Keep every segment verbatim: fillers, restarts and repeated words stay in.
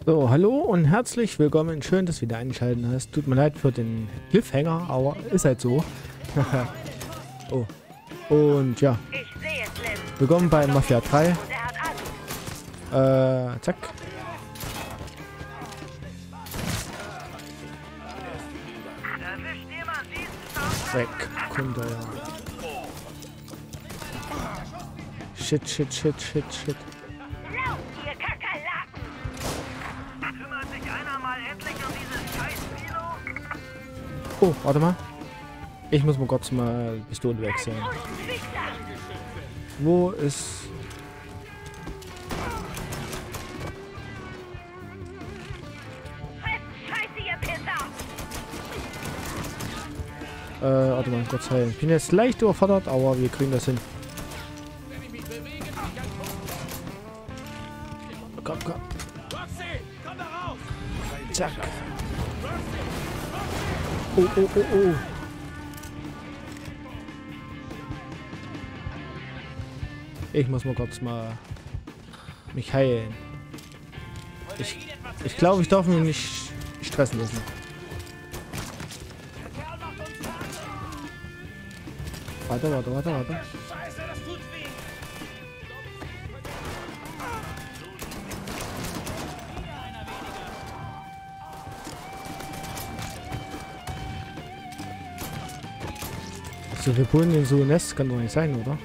So, hallo und herzlich willkommen. Schön, dass du wieder eingeschaltet hast. Tut mir leid für den Cliffhanger, aber ist halt so. Oh. Und ja. Willkommen bei Mafia drei. Äh, zack. Weg. Kunde, ja. Shit, shit, shit, shit, shit. Oh, warte mal. Ich muss mal kurz mal die Pistole wechseln. Wo ist... Äh, warte mal, kurz heilen. Ich bin jetzt leicht überfordert, aber wir kriegen das hin. Komm, komm. Zack. Oh, oh, oh, oh. Ich muss mal kurz mal mich heilen. Ich, ich glaube, ich darf mich nicht stressen lassen. Warte, warte, warte, warte. So viele Bullen in so ein Nest kann doch nicht sein, oder?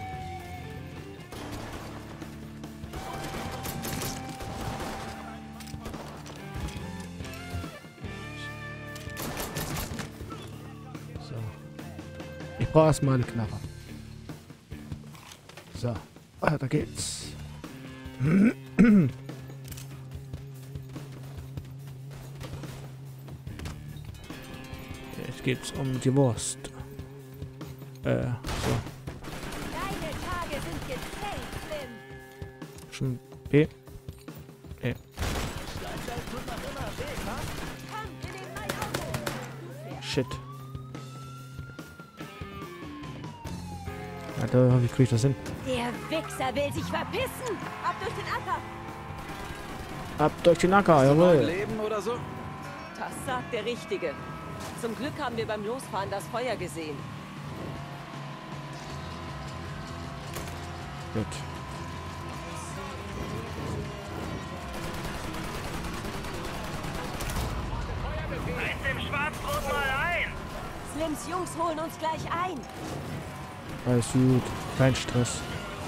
So. Ich brauche erstmal eine Knarre. So, weiter geht's. Jetzt geht's um die Wurst. Äh, so. Deine Tage sind gezählt, Slim. Schon B. E. Shit. Alter, wie krieg ich das hin? Der Wichser will sich verpissen. Ab durch den Acker. Ab durch den Acker, jawohl. Leben oder so? Das sagt der Richtige. Zum Glück haben wir beim Losfahren das Feuer gesehen. Gut. Reiß dem Schwarzbrot mal ein! Slims Jungs holen uns gleich ein. Alles gut. Kein Stress.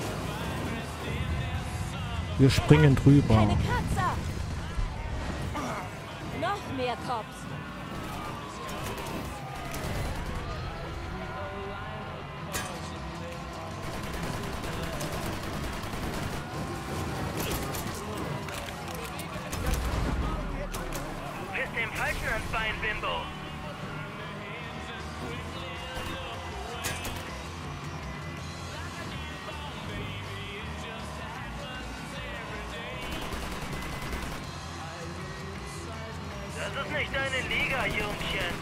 Wir springen drüber. Keine Kratzer. Noch mehr Cops. Du pisst dem Falschen ans Bein, Bimbo! Das ist nicht deine Liga, Jungchen.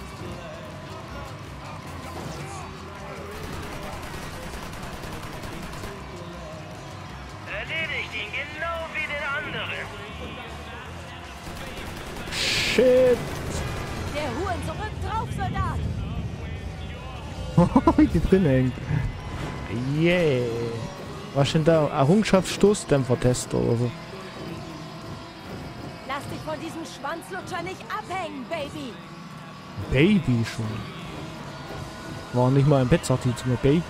Erledigt ihn genau wie den anderen. Shit. Der Huren zurück drauf, Soldat. Wie die drin hängt. Yeah. Was denn da? Errungenschaftsstoßdämpfer-Test oder so? Lass dich von diesem Schwanzlutscher nicht abhängen, Baby. Baby schon. War nicht mal im Bett, sagt die zu mir Baby.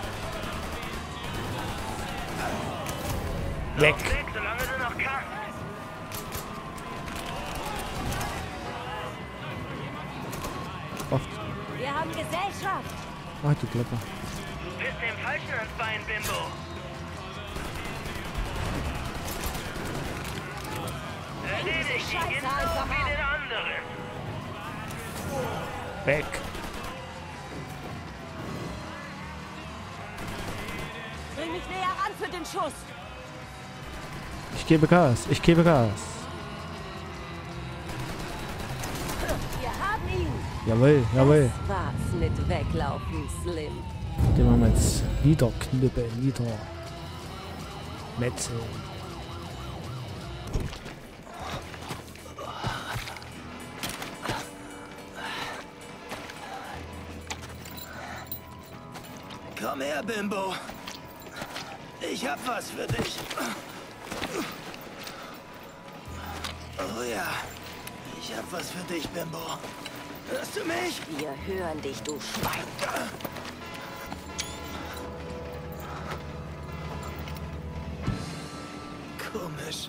Weg. Weg, solange du noch kannst. Oft. Wir haben Gesellschaft. Ach, du Klapper. Du pisst dem Falschen ans Bein, Bimbo. Erledigt ihn Scheiße genau einfach wie ab. den anderen. Weg. Bring mich näher ran für den Schuss. Ich gebe Gas. Ich gebe Gas. Wir haben ihn. Jawohl, jawohl. Das war's mit Weglaufen, Slim. Den machen wir jetzt niederknüppeln, nieder. Metzeln. Komm her, Bimbo. Ich hab was für dich. Oh ja. Ich hab was für dich, Bimbo. Hörst du mich? Wir hören dich, du Schwein. Komisch.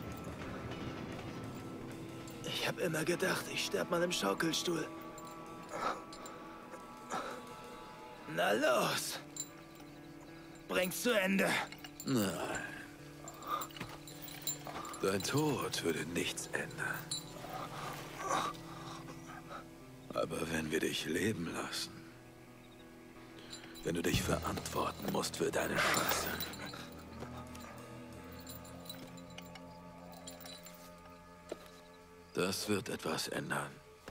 Ich hab immer gedacht, ich sterb mal im Schaukelstuhl. Na los. Bring's zu Ende. Nein. Dein Tod würde nichts ändern. Aber wenn wir dich leben lassen, wenn du dich verantworten musst für deine Scheiße, das wird etwas ändern.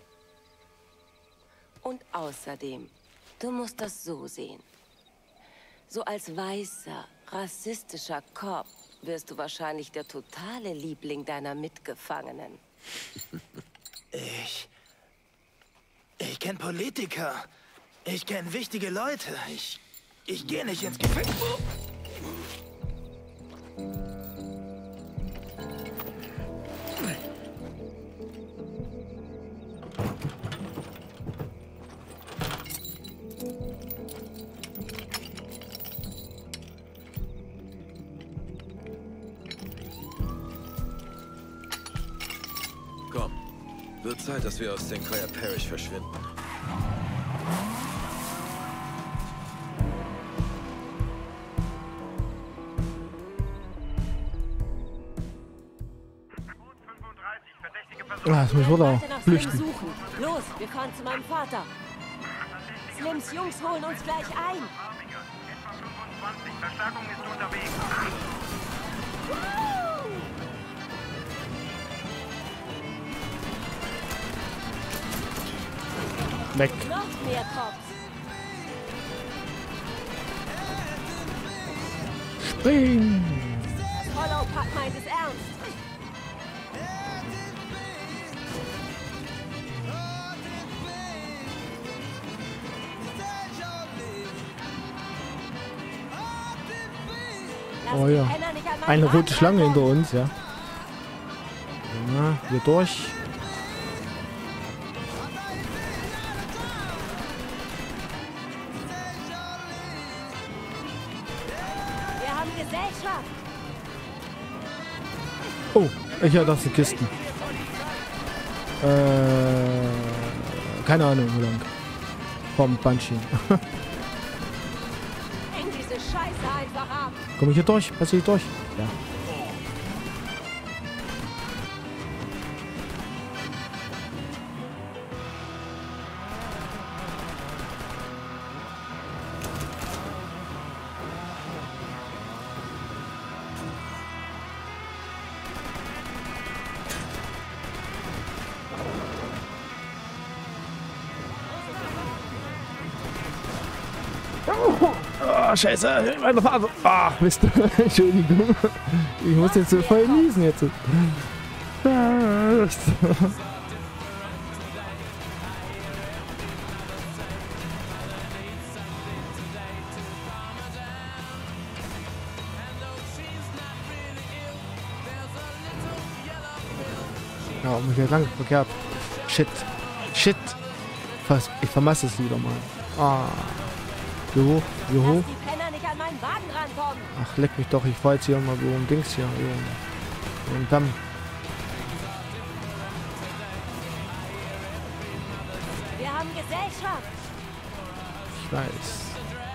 Und außerdem, du musst das so sehen. So als weißer, rassistischer Cop wirst du wahrscheinlich der totale Liebling deiner Mitgefangenen. Ich... Ich kenne Politiker. Ich kenne wichtige Leute. Ich... Ich gehe nicht ins Gefängnis. Komm, wird Zeit, dass wir aus Sinclair Parish verschwinden. Ah, das muss wohl auch Weiter nach flüchten. Slim suchen. Los, wir fahren zu meinem Vater. Slims Jungs holen uns gleich ein. Etwa fünfundzwanzig. Verstärkung ist unterwegs. Weg. Noch mehr Cops. Spring. Das Hollow-Pack meint es ernst. Lass Oh die ja. Penner nicht an meinen Eine Wagen rote Schlange hinter rankommen. uns, ja. Ja, hier durch. Wir haben Gesellschaft. Oh, ich höre das sind Kisten. Äh, keine Ahnung, wo lang. Vom Banshee. Häng diese Scheiße einfach ab. Komme ich hier durch? Passe ich durch? Ja. Oh, scheiße, meine Farbe. Ah, Mist. Entschuldigung. Ich muss jetzt so voll niesen jetzt. Ja, um mich lang verkehrt. Shit. Shit. Fast, ich vermasse es wieder mal. Ah. Hier hoch, hier hoch. Lass die Penner nicht an meinen Wagen rankommen. Ach, leck mich doch. Ich fahr jetzt hier mal so um Dings hier. Hier um Damm. Wir haben Gesellschaft. Ich weiß.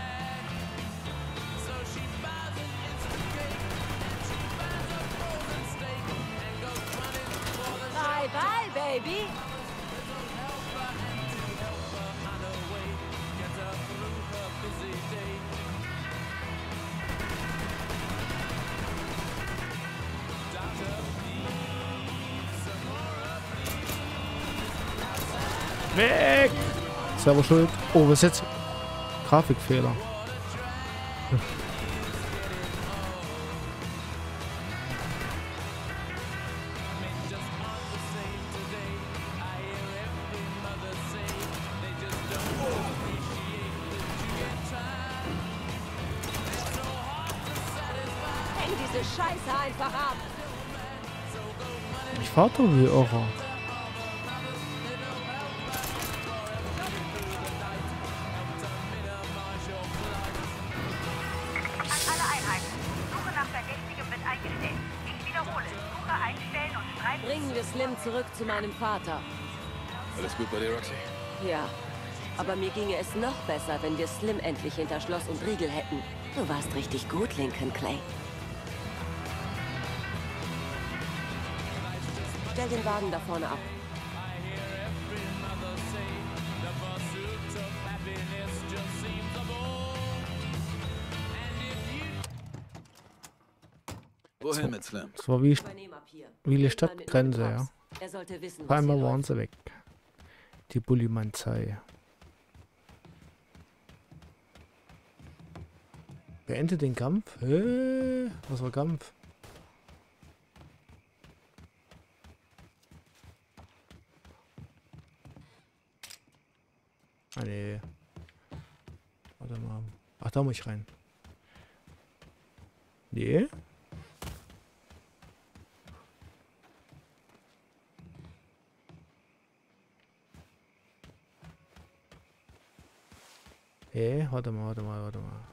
Bye, bye, Baby. Weg! Selber schuld. Oh, was ist jetzt? Grafikfehler. Scheiße einfach ab. Ich fahr doch wie Irrer. An alle Einheiten. Suche nach Verdächtigem wird eingestellt. Ich wiederhole. Suche einstellen und Streifen. Bringen wir Slim zurück zu meinem Vater. Alles gut bei dir, Roxy? Ja, aber mir ginge es noch besser, wenn wir Slim endlich hinter Schloss und Riegel hätten. Du warst richtig gut, Lincoln Clay. Stell den Wagen da vorne ab. Wohin mit Slim? Das war wie, Übernehm ab hier. wie die Red mal Stadtgrenze, mit meinem ja. Pops. Er sollte wissen, Auf was einmal hier waren läuft. sie weg. Die Bullimanzei. Beende den Kampf? Hä? Was war Kampf? Ah nee. Warte mal. Ach, da muss ich rein. Nee. Hey, warte mal, warte mal, warte mal.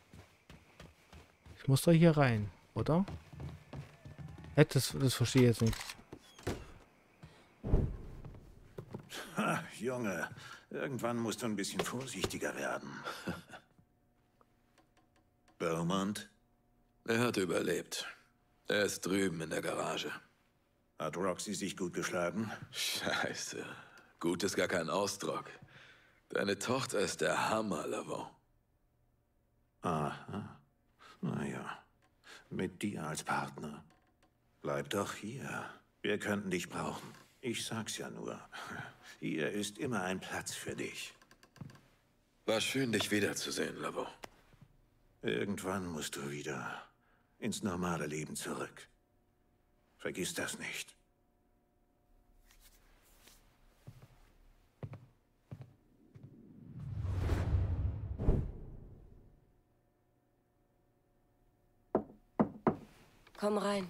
Ich muss doch hier rein, oder? Hä, das, das verstehe ich jetzt nicht. Ha, Junge, irgendwann musst du ein bisschen vorsichtiger werden. Beaumont? Er hat überlebt. Er ist drüben in der Garage. Hat Roxy sich gut geschlagen? Scheiße. Gut ist gar kein Ausdruck. Deine Tochter ist der Hammer, Lavon. Aha. Naja, mit dir als Partner. Bleib doch hier. Wir könnten dich brauchen. Ich sag's ja nur. Hier ist immer ein Platz für dich. War schön, dich wiederzusehen, Lavon. Irgendwann musst du wieder ins normale Leben zurück. Vergiss das nicht. Komm rein.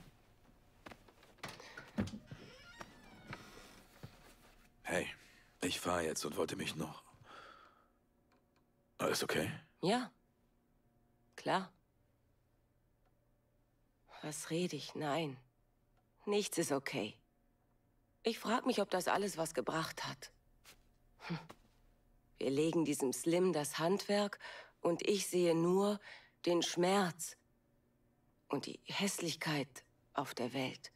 Hey, ich fahre jetzt und wollte mich noch... Alles okay? Ja. Klar. Was rede ich? Nein. Nichts ist okay. Ich frage mich, ob das alles was gebracht hat. Hm. Wir legen diesem Slim das Handwerk und ich sehe nur den Schmerz und die Hässlichkeit auf der Welt.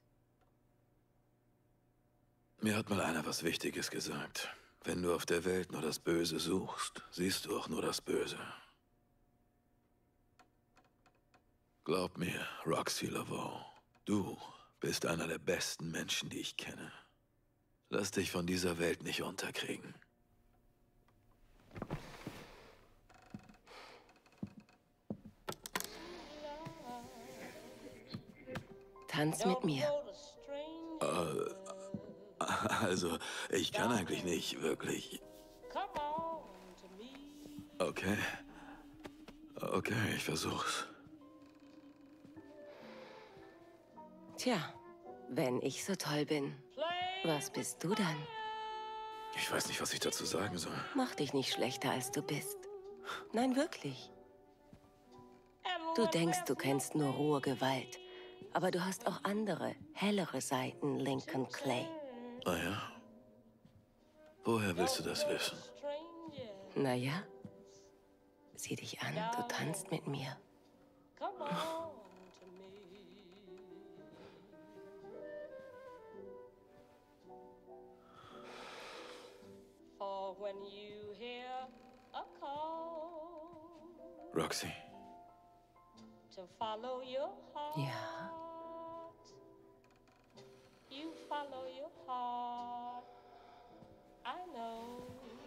Mir hat mal einer was Wichtiges gesagt. Wenn du auf der Welt nur das Böse suchst, siehst du auch nur das Böse. Glaub mir, Roxy Lavon, du bist einer der besten Menschen, die ich kenne. Lass dich von dieser Welt nicht unterkriegen. Tanz mit mir. Äh, also, ich kann eigentlich nicht wirklich. Okay. Okay, ich versuch's. Tja, wenn ich so toll bin, was bist du dann? Ich weiß nicht, was ich dazu sagen soll. Mach dich nicht schlechter, als du bist. Nein, wirklich. Du denkst, du kennst nur rohe Gewalt. Aber du hast auch andere, hellere Seiten, Lincoln Clay. Ah ja? Woher willst du das wissen? Naja, sieh dich an, du tanzt mit mir. Roxy, Ja, You follow your heart. I know.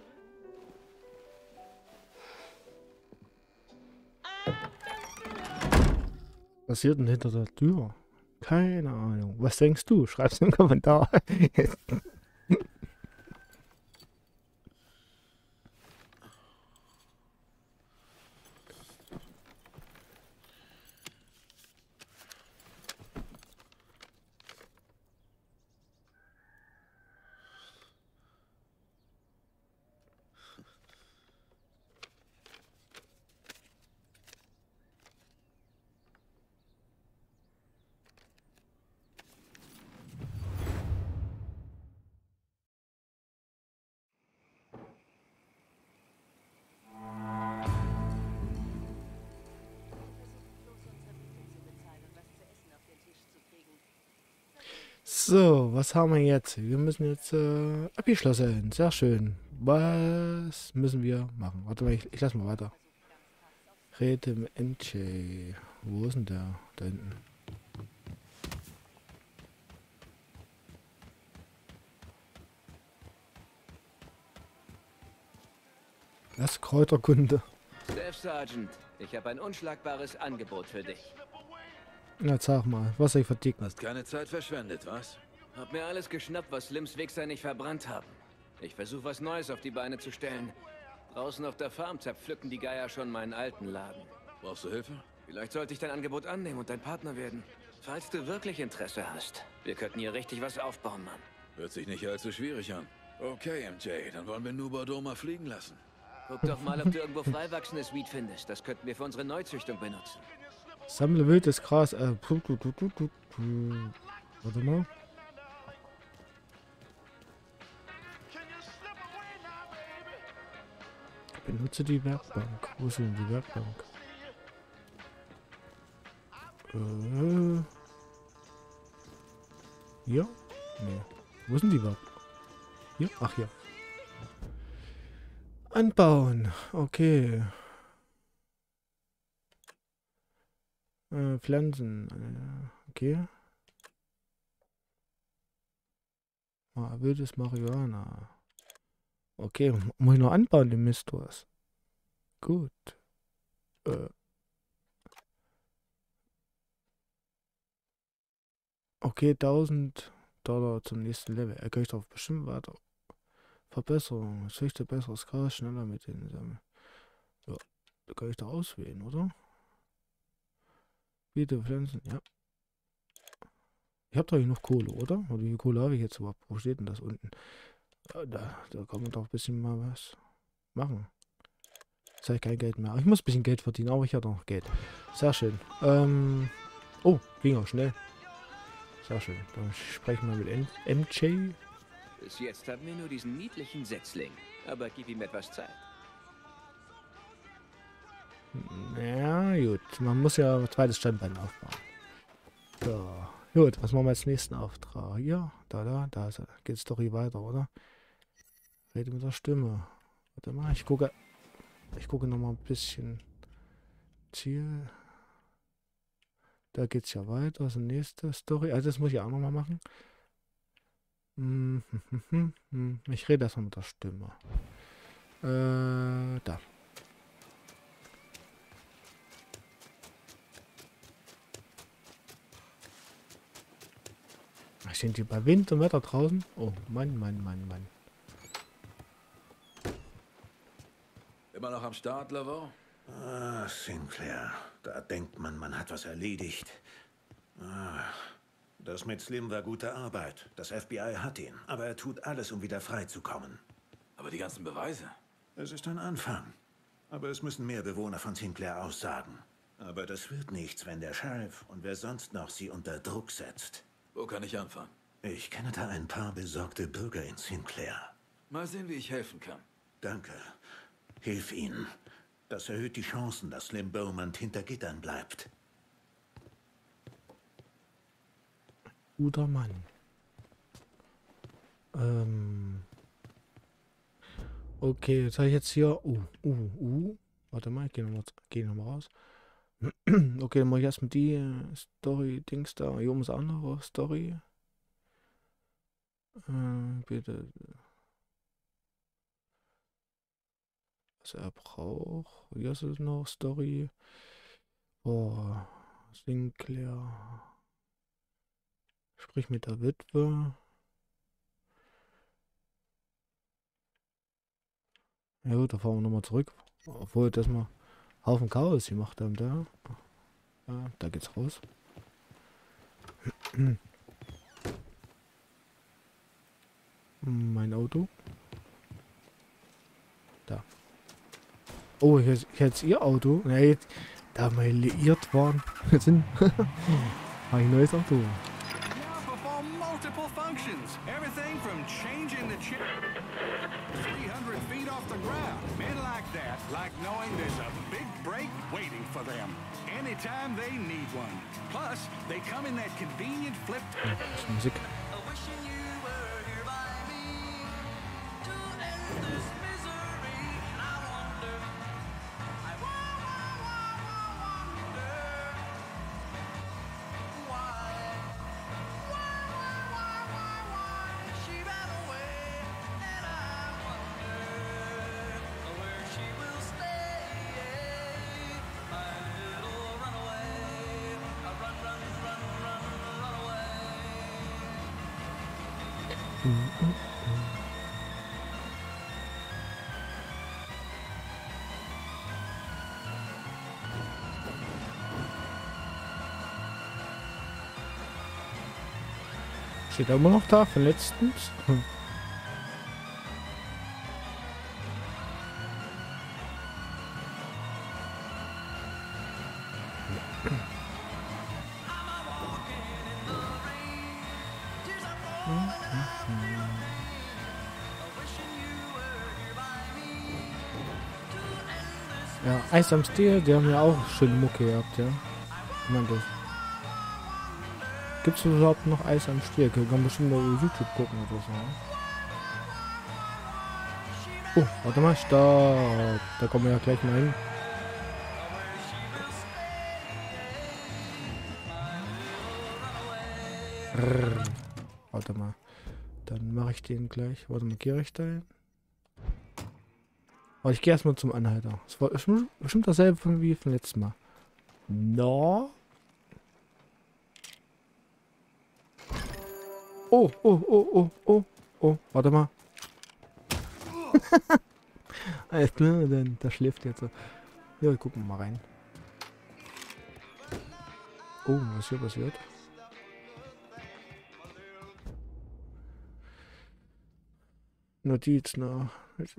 Was passiert denn hinter der Tür? Keine Ahnung. Was denkst du? Schreib's in den Kommentar. So, was haben wir jetzt? Wir müssen jetzt äh, abgeschlossen. Sehr schön. Was müssen wir machen? Warte mal, ich, ich lass mal weiter. Rede mit M J. Wo ist denn der? Da hinten. Das Kräuterkunde. Staff Sergeant, ich habe ein unschlagbares Angebot für dich. Na, sag mal, was soll ich verdicken? Hast keine Zeit verschwendet, was? Hab mir alles geschnappt, was Slims Wichser nicht verbrannt haben. Ich versuche was Neues auf die Beine zu stellen. Draußen auf der Farm zerpflücken die Geier schon meinen alten Laden. Brauchst du Hilfe? Vielleicht sollte ich dein Angebot annehmen und dein Partner werden. Falls du wirklich Interesse hast. Wir könnten hier richtig was aufbauen, Mann. Hört sich nicht allzu schwierig an. Okay, M J, dann wollen wir Nubador mal fliegen lassen. Guck doch mal, ob du irgendwo freiwachsendes Weed findest. Das könnten wir für unsere Neuzüchtung benutzen. Sammle wildes Gras. Äh, pu, pu, pu, pu, pu, pu. Warte mal. Benutze die Werkbank. Wo ist denn die Werkbank? Äh. Hier? Nee. Wo ist denn die Werkbank? Hier? Ach, hier. Anbauen. Okay. Äh, Pflanzen. Äh, okay. Ah, wildes Marihuana. Okay, muss ich noch anbauen, den Mist was. Gut. Äh. Okay, tausend Dollar zum nächsten Level. Er kriegt auf bestimmt weiter. Verbesserung. Züchte besseres Gras, schneller mit den Sammeln. Ja, da kann ich da auswählen, oder? Biete Pflanzen, ja. Ich habe doch hier noch Kohle, oder? Oder wie viel Kohle habe ich jetzt überhaupt? Wo steht denn das unten? Ja, da, da kann man doch ein bisschen mal was machen. Jetzt habe ich kein Geld mehr. Ich muss ein bisschen Geld verdienen, aber ich habe noch Geld. Sehr schön. Ähm. Oh, ging auch schnell. Sehr schön. Dann sprechen wir mit M J. Bis jetzt haben wir nur diesen niedlichen Setzling. Aber gib ihm etwas Zeit. Ja, gut. Man muss ja ein zweites Standbein aufbauen. So. Gut, was machen wir als nächsten Auftrag? Hier, da, da, da geht es doch hier weiter, oder? Rede mit der Stimme. Warte mal, ich gucke. Ich gucke noch mal ein bisschen. Ziel. Da geht's ja weiter. Das ist die nächste Story. Also das muss ich auch noch mal machen. Ich rede erstmal mit der Stimme. Äh, da. Sind die bei Wind und Wetter draußen? Oh, Mann, Mann, Mann, Mann. Immer noch am Start, Laveau? Ah, Sinclair. Da denkt man, man hat was erledigt. Ah, das mit Slim war gute Arbeit. Das F B I hat ihn, aber er tut alles, um wieder freizukommen. Aber die ganzen Beweise? Es ist ein Anfang. Aber es müssen mehr Bewohner von Sinclair aussagen. Aber das wird nichts, wenn der Sheriff und wer sonst noch sie unter Druck setzt. Wo kann ich anfangen? Ich kenne da ein paar besorgte Bürger in Sinclair. Mal sehen, wie ich helfen kann. Danke. Hilf ihnen. Das erhöht die Chancen, dass Slim Beaumont hinter Gittern bleibt. Guter Mann. Ähm. Okay, jetzt habe ich jetzt hier. Uh, uh, uh. Warte mal, ich gehe nochmal geh noch mal raus. Okay, dann mache ich erstmal die äh, Story-Dings da. Hier oben ist andere Story. Äh, bitte. Was er braucht. Hier ist es noch Story. Boah. Sinclair. Sprich mit der Witwe. Ja gut, da fahren wir nochmal zurück. Obwohl das mal Haufen Chaos gemacht haben da. Ja, da geht's raus. Mein Auto. Da. Oh, hier ist jetzt ihr Auto. Na, jetzt, da wir liiert waren. Sind. Habe ich ein neues Auto. Multiple functions. Everything from changing the chip three hundred feet off the ground. Men like that like knowing there's a big break waiting for them anytime they need one. Plus, they come in that convenient flipped. Musik. Steht er immer noch da von letztens? Hm. Ja, Eis am Stiel, die haben ja auch schön Mucke gehabt, ja. Ich meine das. Gibt es überhaupt noch Eis am Stiel? Kann man bestimmt mal über YouTube gucken oder so. Oh, warte mal, stopp. Da kommen wir ja gleich mal hin. Rrr. Warte mal. Dann mache ich den gleich. Warte mal, gehe ich da hin? Aber ich gehe erstmal zum Anhalter. Das war bestimmt dasselbe wie vom letzten Mal. No. Oh, oh, oh, oh, oh, oh, warte mal. Alles klar, dann da schläft jetzt. Ja, gucken wir mal rein. Oh, was hier passiert? Notiz, na.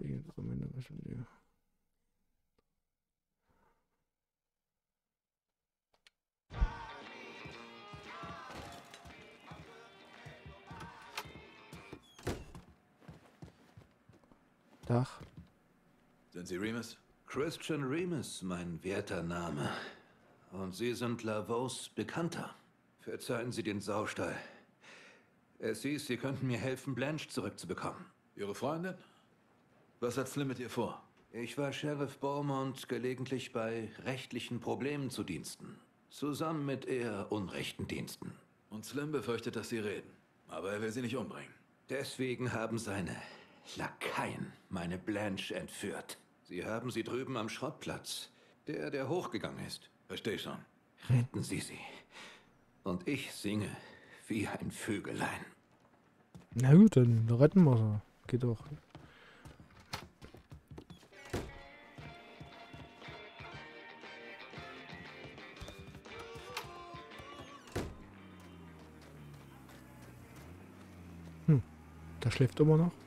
Dach. Sind Sie Remus? Christian Remus, mein werter Name. Und Sie sind Lavos Bekannter. Verzeihen Sie den Saustall. Es hieß, Sie könnten mir helfen, Blanche zurückzubekommen. Ihre Freundin? Was hat Slim mit ihr vor? Ich war Sheriff Beaumont gelegentlich bei rechtlichen Problemen zu Diensten. Zusammen mit eher unrechten Diensten. Und Slim befürchtet, dass Sie reden. Aber er will Sie nicht umbringen. Deswegen haben seine Lakaien meine Blanche entführt. Sie haben sie drüben am Schrottplatz. Der, der hochgegangen ist. Versteh schon. Retten Sie sie. Und ich singe wie ein Vögelein. Na gut, dann retten wir sie. Geht doch. Hm, der schläft immer noch.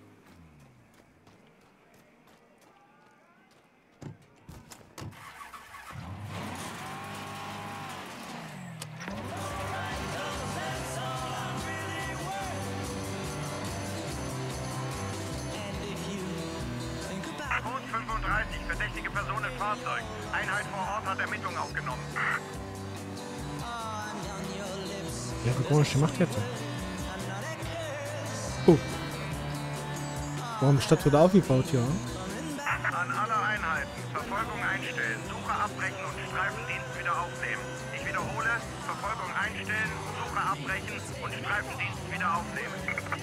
fünfunddreißig, verdächtige Person im Fahrzeug. Einheit vor Ort hat Ermittlungen aufgenommen. Ja, wie komisch gemacht jetzt. Oh. Warum ist die Stadt wieder aufgebaut hier? An alle Einheiten. Verfolgung einstellen. Suche abbrechen und Streifendienst wieder aufnehmen. Ich wiederhole. Verfolgung einstellen, Suche abbrechen und Streifendienst wieder aufnehmen.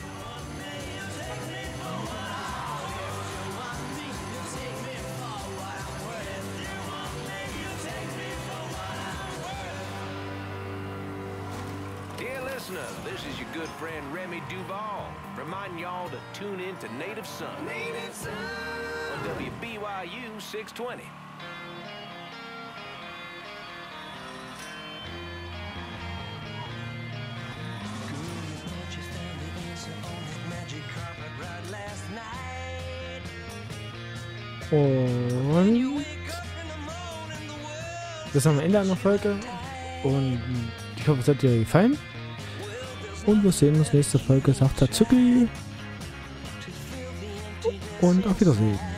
This is your good friend Remy Duval, reminding y'all to tune in to Native Son, Native Son. On W B Y U six twenty. Und das ist am Ende einer Folge und ich hoffe, es hat dir gefallen. Und wir sehen uns nächste Folge, sagt der Zucki. Und auf Wiedersehen.